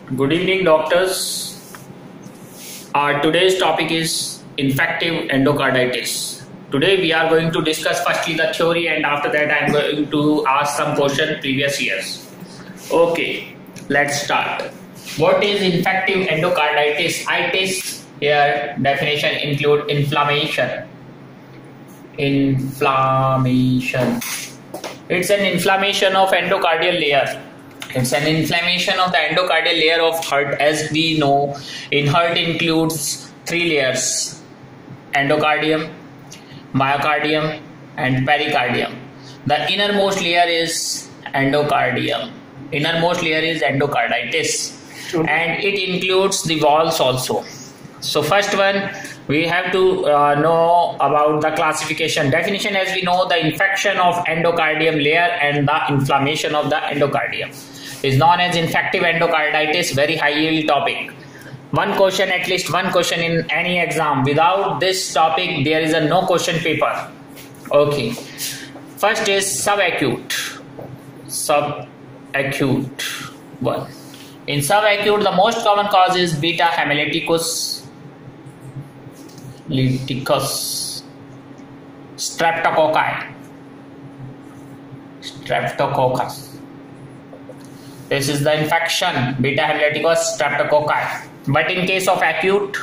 Good evening, doctors. Today's topic is infective endocarditis. Today we are going to discuss firstly the theory, and after that I am going to ask some question previous years. Okay, let's start. What is infective endocarditis? Itis here definition include inflammation. Inflammation. It's an inflammation of endocardial layer. It's an inflammation of the endocardial layer of heart. As we know, in heart includes three layers: endocardium, myocardium, and pericardium. The innermost layer is endocardium. Innermost layer is endocarditis, and it includes the valves also. So first one, we have to know about the classification. Definition: as we know, the infection of endocardium layer and the inflammation of the endocardium is known as infective endocarditis. Very high yield topic. One question, at least one question in any exam. Without this topic, there is a no question paper. Okay. First is subacute. Subacute one. In subacute, the most common cause is beta hemolyticus, streptococcus. This is the infection, beta hemolyticus streptococci. But in case of acute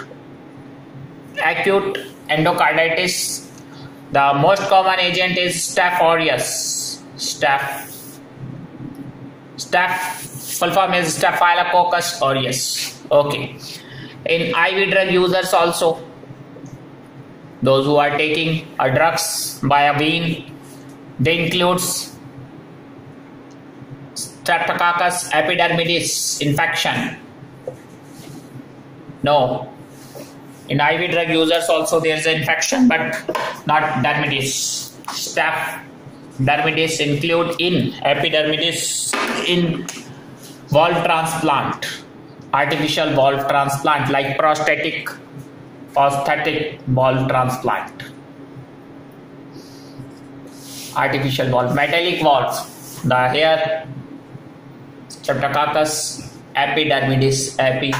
endocarditis, the most common agent is Staph aureus. Staph full form is Staphylococcus aureus. Okay. In IV drug users also, those who are taking drugs by a vein, they includes Streptococcus epidermidis infection. No. In IV drug users also there is an infection, but not dermidis. Staph dermidis include in epidermidis in valve transplant, artificial valve transplant like prosthetic valve transplant, artificial valve, metallic valves. The here Streptococcus epidermidis,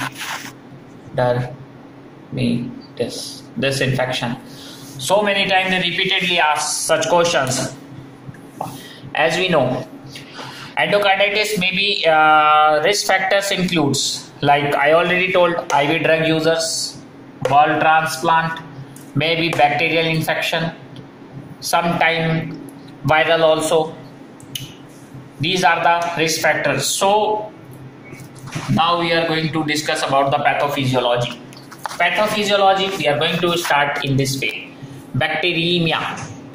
this infection. So many times they repeatedly ask such questions. As we know, endocarditis may be risk factors includes, like I already told, IV drug users, valve transplant, maybe bacterial infection, sometime viral also. These are the risk factors. So now we are going to discuss about the pathophysiology. Pathophysiology, we are going to start in this way. Bacteremia.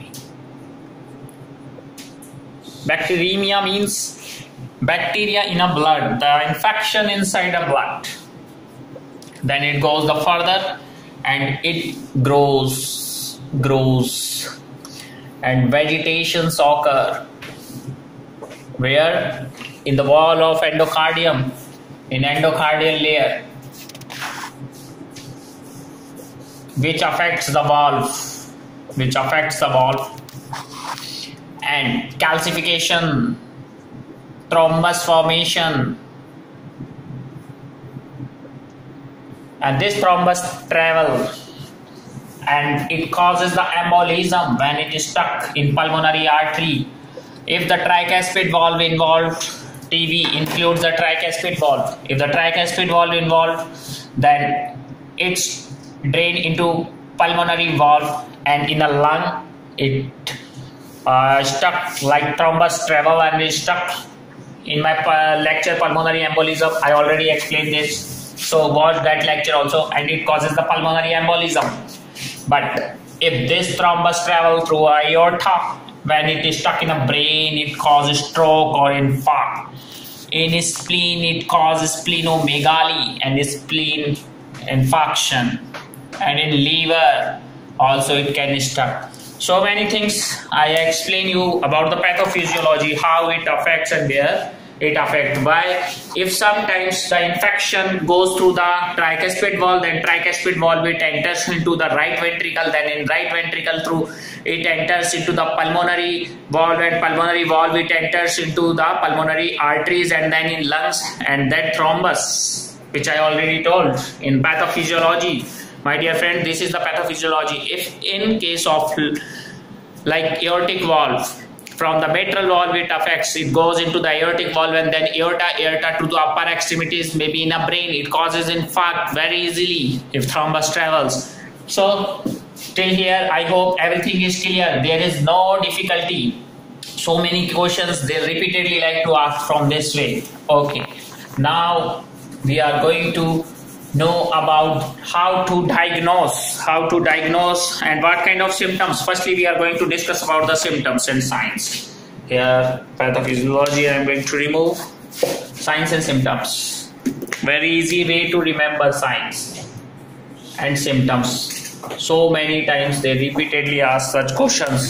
Bacteremia means bacteria in a blood, the infection inside a blood. Then it goes the further and it grows and vegetations occur. Where? In the wall of endocardium, in endocardial layer, which affects the valve, and calcification, thrombus formation, and this thrombus travel and it causes the embolism when it is stuck in pulmonary artery. If the tricuspid valve involved, TB includes the tricuspid valve. If the tricuspid valve involved, then it's drained into pulmonary valve, and in the lung it stuck like thrombus travel and is stuck. In my lecture pulmonary embolism, I already explained this. So watch that lecture also, and it causes the pulmonary embolism. But if this thrombus travel through aorta, when it is stuck in a brain, it causes stroke or infarct. In spleen, it causes splenomegaly and spleen infarction. And in liver, also it can stuck. So many things I explain you about the pathophysiology, how it affects and where it affects. By if sometimes the infection goes through the tricuspid valve, then tricuspid valve it enters into the right ventricle, then in right ventricle through it enters into the pulmonary valve, and pulmonary valve it enters into the pulmonary arteries, and then in lungs, and that thrombus which I already told in pathophysiology. My dear friend, this is the pathophysiology. If in case of like aortic valve, from the mitral valve it affects, it goes into the aortic valve and then aorta to the upper extremities, maybe in a brain, it causes infarct very easily if thrombus travels. So till here I hope everything is clear. There is no difficulty. So many questions they repeatedly like to ask from this way. Okay, now we are going to know about how to diagnose and what kind of symptoms. Firstly, we are going to discuss about the symptoms and signs. Here, pathophysiology, I am going to remove signs and symptoms. Very easy way to remember signs and symptoms. So many times they repeatedly ask such questions,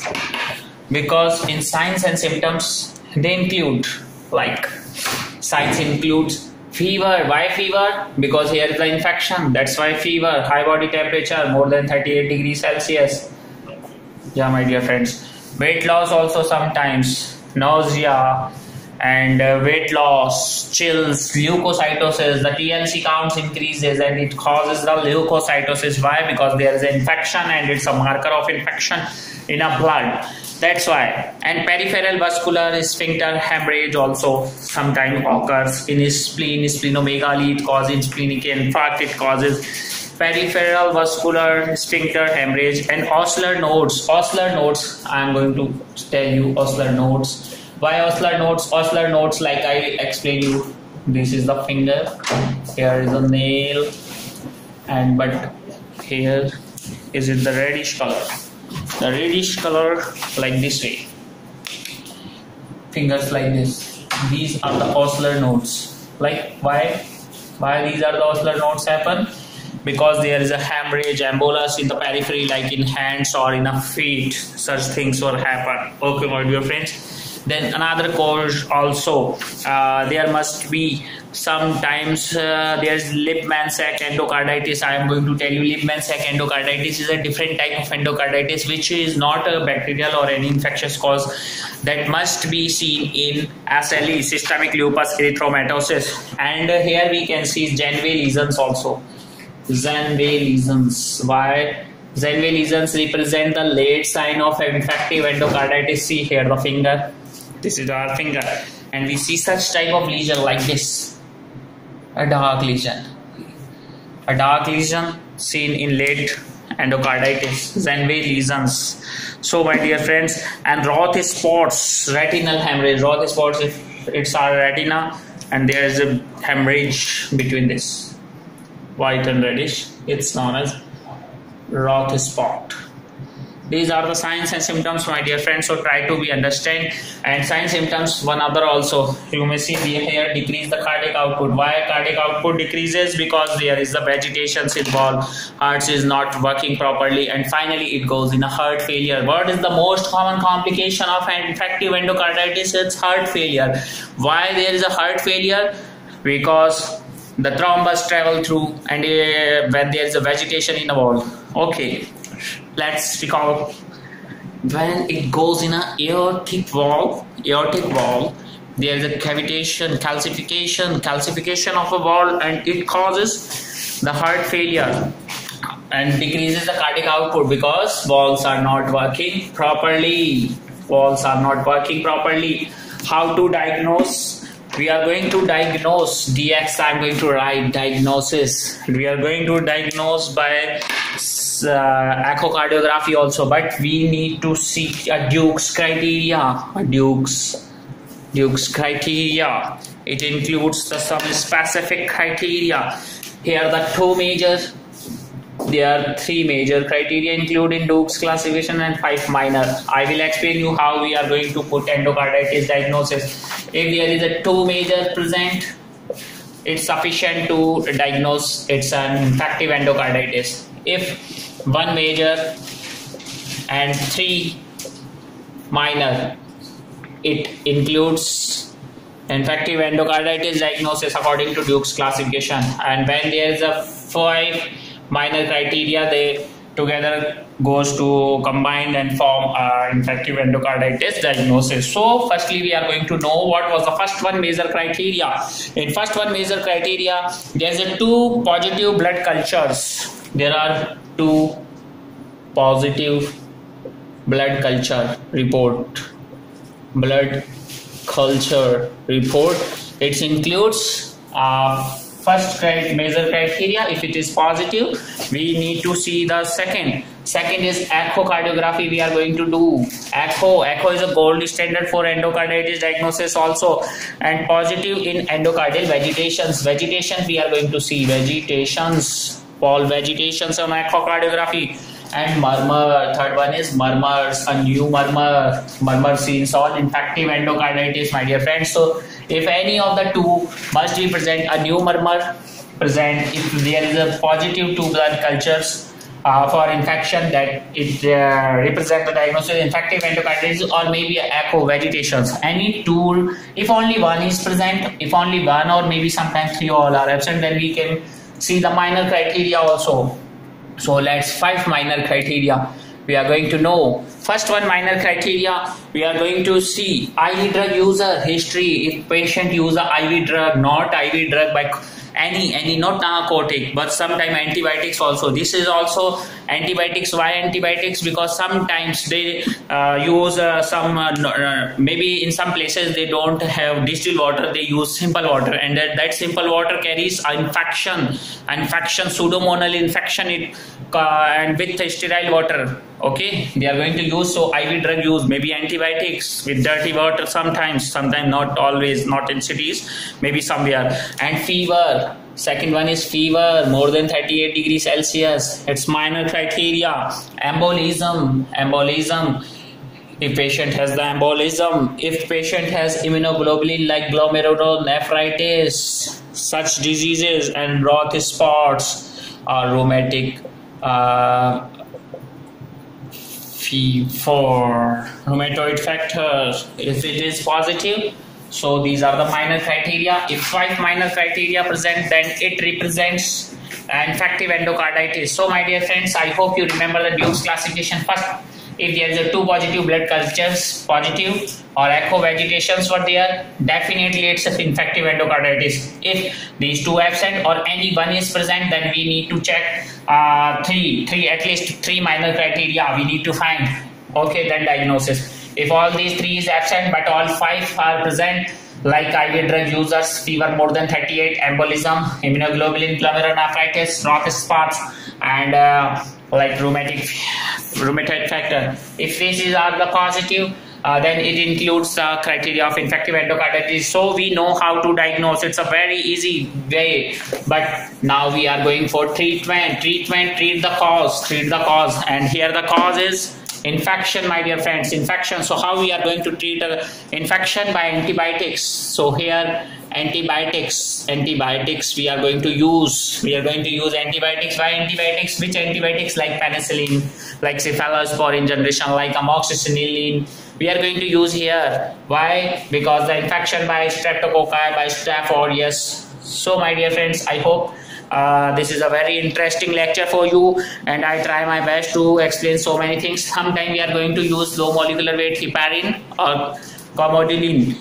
because in signs and symptoms they include, like signs includes fever. Why fever? Because here is the infection, that's why fever. High body temperature more than 38 degrees Celsius. Yeah, my dear friends. Weight loss also sometimes, nausea and weight loss, chills, leukocytosis. The TLC counts increases and it causes the leukocytosis. Why? Because there is an infection and it's a marker of infection in a blood. That's why. And peripheral vascular sphincter hemorrhage also sometimes occurs in his spleen, splenomegaly. It causes splenic infarct. It causes peripheral vascular sphincter hemorrhage. And ossular nodes. Ossular nodes, I am going to tell you ossular nodes. Why ossular nodes? Ossular nodes, like I explained you, this is the finger, here is a nail, and but here is in the reddish color. The reddish color like this way. Fingers like this. These are the ossular nodes. Like why these are the ossular nodes happen? Because there is a hemorrhage, embolus in the periphery, like in hands or in a feet. Such things will happen. Okay, my dear friends. Then another cause also, there must be sometimes there is Lippmann-Sack endocarditis. I am going to tell you Lippmann-Sack endocarditis is a different type of endocarditis which is not a bacterial or any infectious cause, that must be seen in SLE, systemic lupus erythematosus. And here we can see Janeway lesions also. Janeway lesions. Why? Janeway lesions represent the late sign of infective endocarditis. See here the finger. This is our finger, and we see such type of lesion like this, a dark lesion seen in late endocarditis, Janeway lesions. So my dear friends, and Roth spots, retinal hemorrhage. Roth spots, if it's our retina and there is a hemorrhage between this white and reddish, it's known as Roth spot. These are the signs and symptoms, my dear friends, so try to be understand. And sign symptoms, one other also, you may see here, decrease the cardiac output. Why cardiac output decreases? Because there is the vegetation involved, heart is not working properly, and finally it goes in a heart failure. What is the most common complication of infective endocarditis? It's heart failure. Why there is a heart failure? Because the thrombus travel through, and when there is a vegetation in the wall. Okay, let's recall. When it goes in a aortic valve, there is a cavitation, calcification of a valve, and it causes the heart failure and decreases the cardiac output because valves are not working properly. How to diagnose? We are going to diagnose DX. I am going to write diagnosis. We are going to diagnose by echocardiography also, but we need to see a Duke's criteria. Duke's criteria. It includes some specific criteria. Here there are three major criteria included in Duke's classification and 5 minor. I will explain you how we are going to put endocarditis diagnosis. If there is a 2 major present, it's sufficient to diagnose it's an infective endocarditis. If 1 major and 3 minor, it includes infective endocarditis diagnosis according to Duke's classification. And when there is a 5 minor criteria, together goes to combine and form infective endocarditis diagnosis. So firstly we are going to know what was the first one major criteria. In first one major criteria, there is a 2 positive blood cultures. There are 2 positive blood culture report. Blood culture report. It includes first major criteria. If it is positive, we need to see the second is echocardiography. We are going to do echo is a gold standard for endocarditis diagnosis also, and positive in endocardial vegetations we are going to see vegetations on echocardiography. And murmur, third one is murmurs, a new murmur scenes on infective endocarditis, my dear friends. So if any of the 2 must be present, a new murmur present, if there is a positive 2 blood cultures for infection, that it represent the diagnosis of infective endocarditis, or maybe echo vegetations. Any tool, if only one is present, if only one or maybe sometimes 3 all are absent, then we can see the minor criteria also. So let's 5 minor criteria we are going to know. First one minor criteria, we are going to see IV drug user history. If patient use a IV drug, not IV drug by any not narcotic, but sometimes antibiotics also. This is also antibiotics. Why antibiotics? Because sometimes they use maybe in some places they don't have distilled water, they use simple water, and that simple water carries infection, pseudomonal infection, and with sterile water. Okay, they are going to use, so IV drug use, maybe antibiotics with dirty water sometimes not always, not in cities, maybe somewhere. And fever, second one is fever more than 38 degrees Celsius. It's minor criteria. Embolism, if patient has the embolism, if patient has immunoglobulin like glomerulonephritis, such diseases, and Roth spots or rheumatic for rheumatoid factors, if it is positive. So these are the minor criteria. If 5 minor criteria present, then it represents infective endocarditis. So my dear friends, I hope you remember the Duke's classification. First, if there is a 2 positive blood cultures, positive, or echo vegetations were there, definitely it's an infective endocarditis. If these 2 absent or any one is present, then we need to check at least 3 minor criteria we need to find. Okay, then diagnosis. If all these 3 is absent but all 5 are present, like IV drug users, fever more than 38, embolism, immunoglobulin, glomerulonephritis, Roth spots, and like rheumatoid factor. If these are the positive, then it includes the criteria of infective endocarditis. So we know how to diagnose. It's a very easy way. But now we are going for treatment. Treat the cause. And here the cause is infection, my dear friends. Infection. So how we are going to treat infection? By antibiotics. So here antibiotics we are going to use. Antibiotics. Why antibiotics? Which antibiotics? Like penicillin, like cephalosporin generation, like amoxicillin we are going to use here. Why? Because the infection by streptococci, by staph aureus. So my dear friends, I hope this is a very interesting lecture for you, and I try my best to explain so many things. Sometime we are going to use low molecular weight heparin or comodine,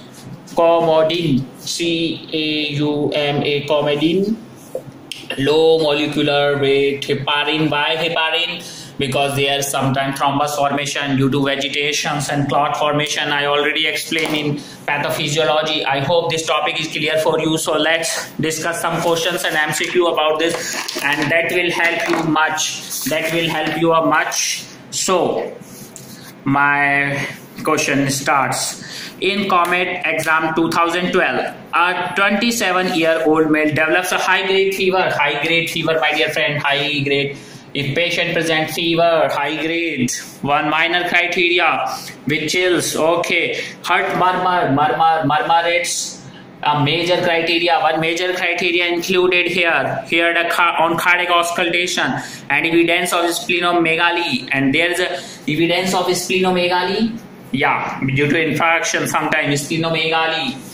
comodine, low molecular weight heparin. Why heparin? Because there is sometimes thrombus formation due to vegetations and clot formation. I already explained in pathophysiology. I hope this topic is clear for you. So let's discuss some questions and MCQ about this, and that will help you much. So my question starts. In COMET exam 2012, a 27-year-old male develops a high-grade fever, my dear friend, high grade. If patient present fever, high grade, 1 minor criteria with chills, okay. Heart murmur, it's a major criteria. 1 major criteria included here the on cardiac auscultation and evidence of splenomegaly. And there is a evidence of splenomegaly, yeah, due to infection sometimes splenomegaly.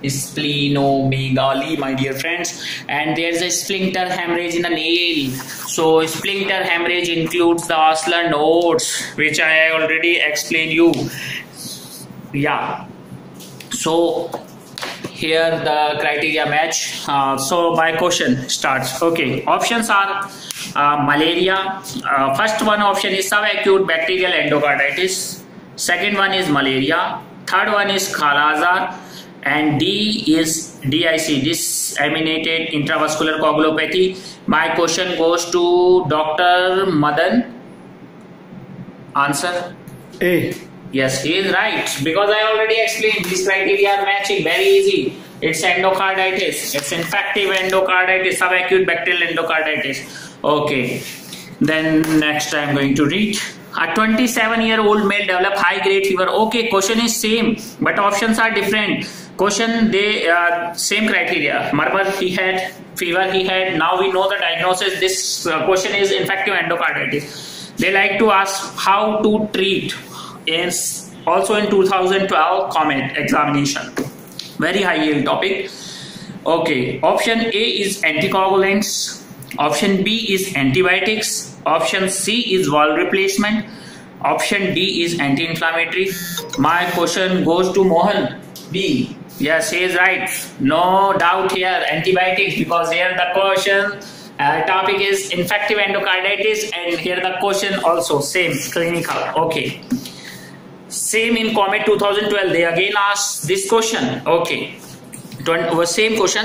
splenomegaly, my dear friends. And there's a sphincter hemorrhage in the nail. So sphincter hemorrhage includes the ossular nodes, which I already explained you. Yeah. So here the criteria match. So my question starts. Okay, options are malaria. First one option is subacute bacterial endocarditis. Second one is malaria. Third one is Kala-Azar. And D is DIC, disseminated intravascular coagulopathy. My question goes to Dr. Madan. Answer? A. Yes, he is right, because I already explained these criteria are matching, very easy. It's endocarditis, it's infective endocarditis, subacute bacterial endocarditis. Okay, then next I am going to read. A 27-year-old male develop high-grade fever. Okay, question is same, but options are different. Question, they same criteria. Murmur he had, fever he had. Now we know the diagnosis. This question is infective endocarditis. They like to ask how to treat. Is also in 2012 comment examination. Very high yield topic. Okay, option A is anticoagulants. Option B is antibiotics. Option C is valve replacement. Option D is anti-inflammatory. My question goes to Mohan. B. Yes, he is right. No doubt here. Antibiotics, because here the question topic is infective endocarditis, and here the question also same clinical. Okay. Same in Comet 2012, they again asked this question. Okay, same question,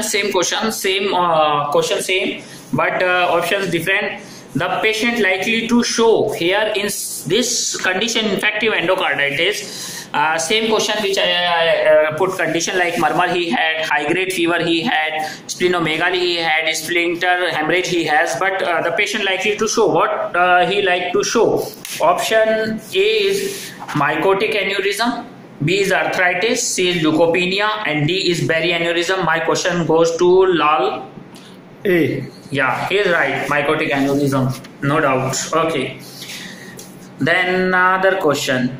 but options different. The patient likely to show here in this condition, infective endocarditis. Same question which I put condition like murmur he had, high grade fever he had, splenomegaly he had, sphincter hemorrhage he has, but the patient likely to show what he like to show. Option A is mycotic aneurysm, B is arthritis, C is leukopenia, and D is berry aneurysm. My question goes to Lal. A. Yeah, he is right. Mycotic aneurysm, no doubt. Okay. Then another question.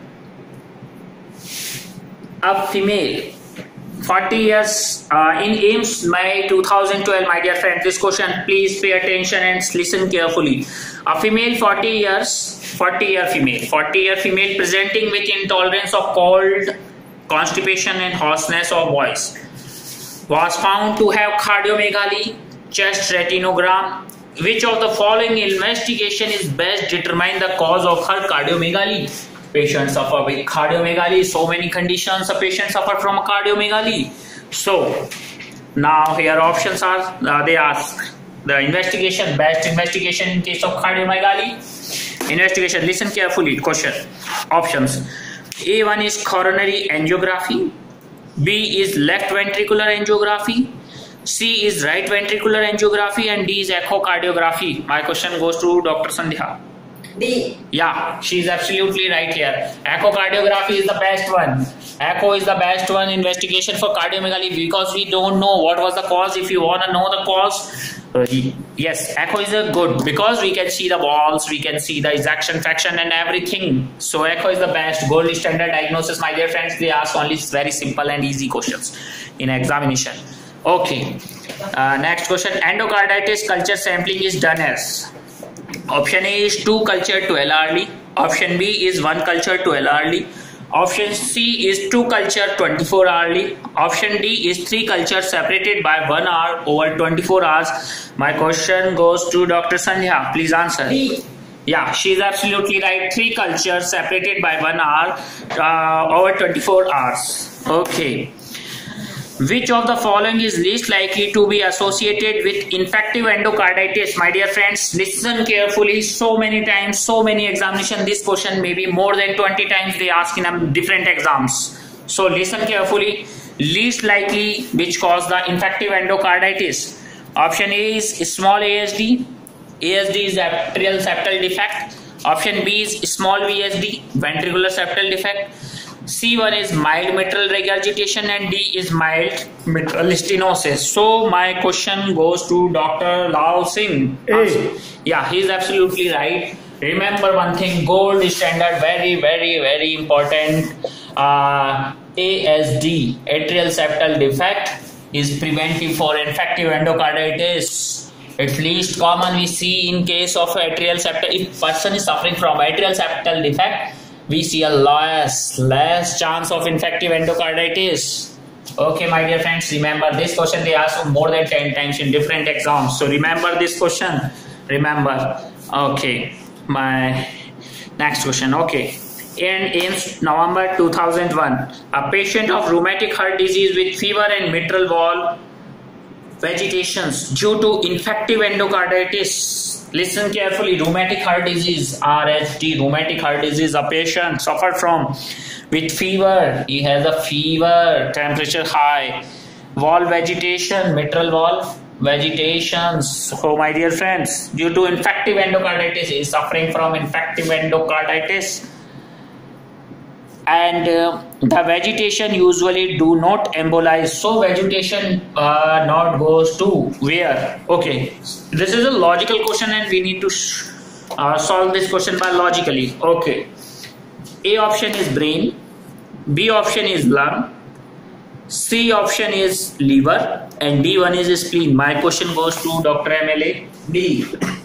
A female, 40 years in AIMS, May 2012, my dear friend. This question, please pay attention and listen carefully. A female, 40 year female presenting with intolerance of cold, constipation and hoarseness of voice, was found to have cardiomegaly, chest retinogram. Which of the following investigation is best determine the cause of her cardiomegaly? Patients suffer with cardiomegaly. So many conditions a patient suffer from cardiomegaly. So now here options are, they ask the investigation, best investigation in case of cardiomegaly. Investigation, listen carefully. Question, options. A1 is coronary angiography, B is left ventricular angiography, C is right ventricular angiography, and D is echocardiography. My question goes to Dr. Sandhya. D. Yeah, she is absolutely right here. Echocardiography is the best one. Echo is the best one investigation for cardiomegaly, because we don't know what was the cause. If you want to know the cause, yes, echo is a good, because we can see the walls, we can see the ejection fraction and everything. So echo is the best gold standard diagnosis, my dear friends. They ask only very simple and easy questions in examination. Okay, next question. Endocarditis culture sampling is done as. Option A is 2 culture 12 hourly. Option B is 1 culture 12 hourly. Option C is 2 culture 24 hourly. Option D is 3 cultures separated by 1 hour over 24 hours. My question goes to Dr. Sandhya. Please answer. B. Yeah, she is absolutely right. 3 cultures separated by 1 hour over 24 hours. Okay. Which of the following is least likely to be associated with infective endocarditis? My dear friends, listen carefully. So many times, so many examinations, this question maybe more than 20 times they ask in different exams. So listen carefully. Least likely which cause the infective endocarditis? Option A is small ASD. ASD is atrial septal defect. Option B is small VSD, ventricular septal defect. C1 is mild mitral regurgitation, and D is mild mitral stenosis. So my question goes to Dr. Lao Singh. A. Yeah, he is absolutely right. Remember one thing, gold standard, very, very, very important. ASD, atrial septal defect, is preventive for infective endocarditis. It's least common we see in case of atrial septal. If person is suffering from atrial septal defect, we see a less chance of infective endocarditis. Okay, my dear friends, remember this question they ask more than 10 times in different exams. So remember this question. Remember. Okay, my next question. Okay. In November 2001, a patient of rheumatic heart disease with fever and mitral valve vegetations due to infective endocarditis. Listen carefully. Rheumatic heart disease, RHD, rheumatic heart disease, a patient suffered from with fever. He has a fever, temperature high, valve vegetation, mitral valve vegetations. So my dear friends, due to infective endocarditis, he is suffering from infective endocarditis. And the vegetation usually do not embolize. So vegetation not goes to where? Okay, this is a logical question and we need to solve this question by logically. Okay, A option is brain, B option is lung, C option is liver, and D one is spleen. My question goes to Dr. MLA. B.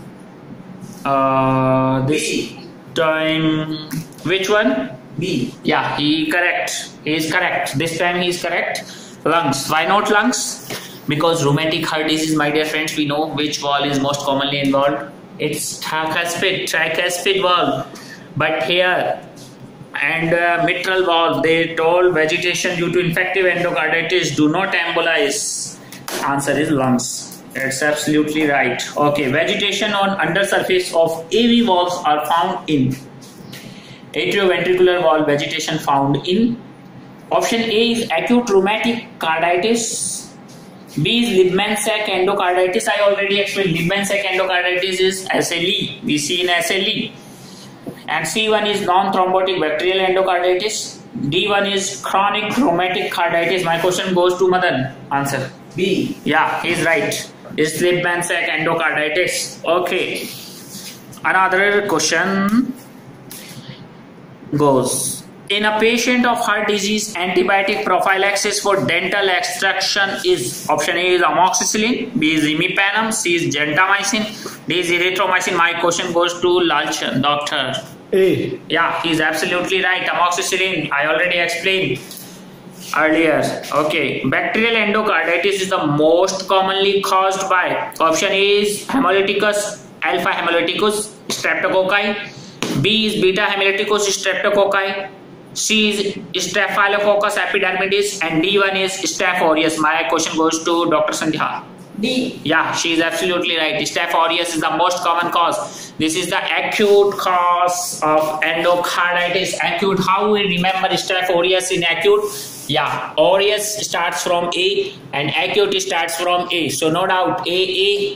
This time, which one? B. Yeah, he is correct. This time he is correct. Lungs. Why not lungs? Because rheumatic heart disease, my dear friends, we know which valve is most commonly involved. It's tricuspid valve. But here and mitral valve, they told vegetation due to infective endocarditis do not embolize. Answer is lungs. That's absolutely right. Okay, vegetation on undersurface of AV valves are found in atrioventricular valve vegetation found in. Option A is acute rheumatic carditis. B is Liebman-Sack endocarditis. I already explained Liebman-Sack endocarditis is SLE. We see in SLE. And C1 is non-thrombotic bacterial endocarditis. D1 is chronic rheumatic carditis. My question goes to Madan. Answer B. Yeah, he's right. It's Liebman-Sack endocarditis. Okay. Another question goes, in a patient of heart disease, antibiotic prophylaxis for dental extraction is option A is amoxicillin, B is imipenem, C is gentamicin, D is erythromycin. My question goes to Lalchan, doctor. A. Yeah, he's absolutely right. Amoxicillin, I already explained earlier. Okay, bacterial endocarditis is the most commonly caused by option A is Haemolyticus alpha haemolyticus streptococci, B is beta haemolyticus streptococci, C is Staphylococcus epidermidis, and D1 is Staph aureus. My question goes to Dr. Sandhya. D. Yeah, she is absolutely right. Staph aureus is the most common cause. This is the acute cause of endocarditis. Acute, how we remember Staph aureus in acute? Yeah, aureus starts from A and acute starts from A. So no doubt, AA,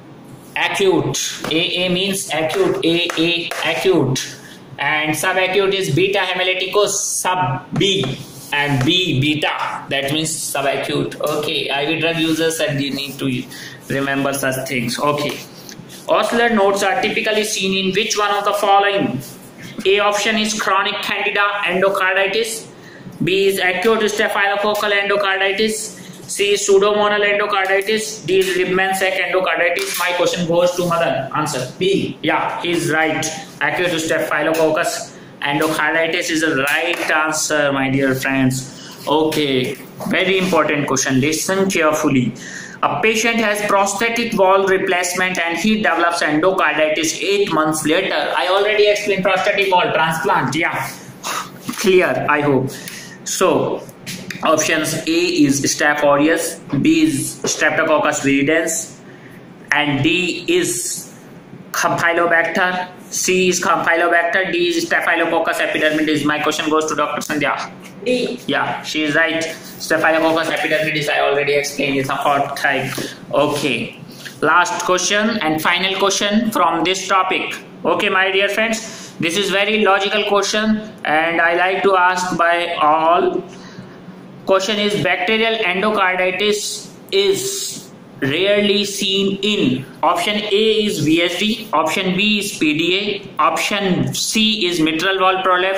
acute. AA means acute, AA, acute. And subacute is beta haemolyticus, sub B, and B beta, that means subacute. Okay, IV drug users, and you need to remember such things. Okay, oscillatory nodes are typically seen in which one of the following? A option is chronic candida endocarditis, B is acute staphylococcal endocarditis, C is pseudomonal endocarditis, D is Liebman-Sack endocarditis. My question goes to Madan. Answer B. Yeah, he's right. Acute staphylococcus endocarditis is the right answer, my dear friends. Okay, very important question. Listen carefully. A patient has prosthetic valve replacement and he develops endocarditis 8 months later. I already explained prosthetic valve transplant. Yeah, clear, I hope. So, options A is Staph aureus, B is Streptococcus viridans, and D is Campylobacter, C is Campylobacter, D is Staphylococcus epidermidis. My question goes to Dr. Sandhya. D. Yeah, she is right. Staphylococcus epidermidis, I already explained, it's a hot type. Okay, last question and final question from this topic. Okay, my dear friends, this is very logical question and I like to ask by all. Question is, bacterial endocarditis is rarely seen in option A is VSD, option B is PDA, option C is mitral valve prolapse,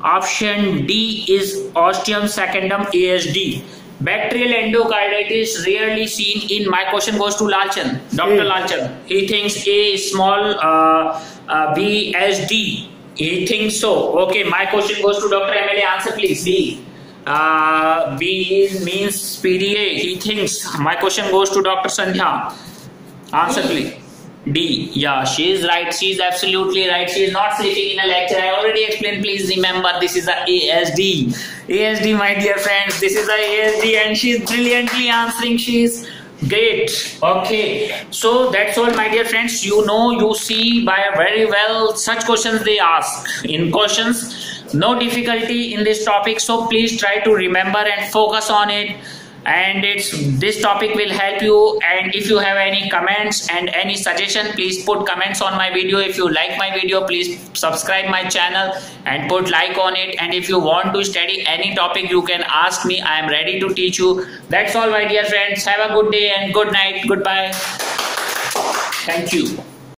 Option D is Ostium secundum ASD. Bacterial endocarditis rarely seen in. My question goes to Lalchan. Dr. Lalchan. He thinks A is small, B as D. He thinks so. Okay, my question goes to Dr. MLA. Answer please. B. B means PDA. He thinks. My question goes to Dr. Sandhya. Answer please. D. Yeah, she is right. She is absolutely right. She is not sleeping in a lecture. I already explained. Please remember, this is a ASD. ASD, my dear friends. This is a ASD, and she is brilliantly answering. She is great. Okay. So that's all, my dear friends. You see by very well such questions they ask in questions. No difficulty in this topic. So please try to remember and focus on it. And this topic will help you. And if you have any comments and any suggestion, please put comments on my video. If you like my video, please subscribe my channel and put like on it. And if you want to study any topic, you can ask me. I am ready to teach you. That's all, my dear friends. Have a good day and good night. Goodbye. Thank you.